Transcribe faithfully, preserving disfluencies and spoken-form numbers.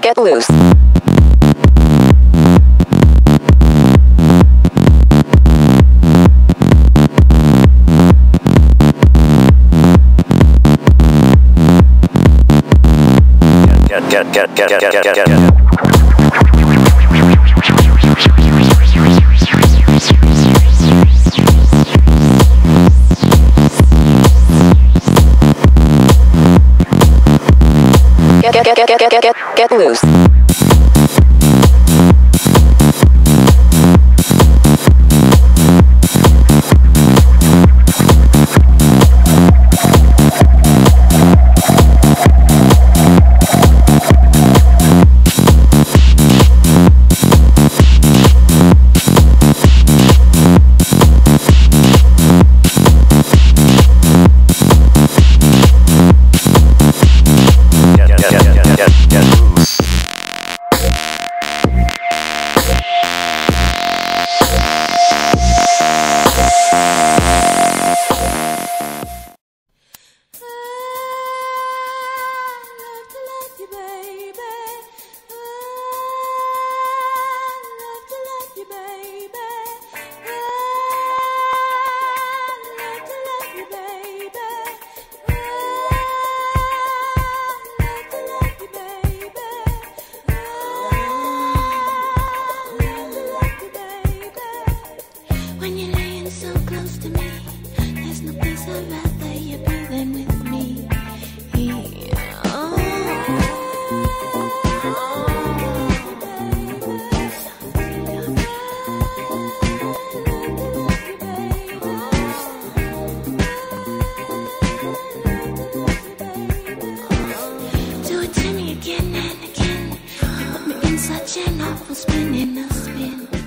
Get loose. Get, get, get, get, get, get, get, get. Get, get, get, get, get, get, get loose. When you're laying so close to me, there's no place I'd rather you be than with me. Oh. Do it to me again and again. You put me in such an awful spin, in a spin.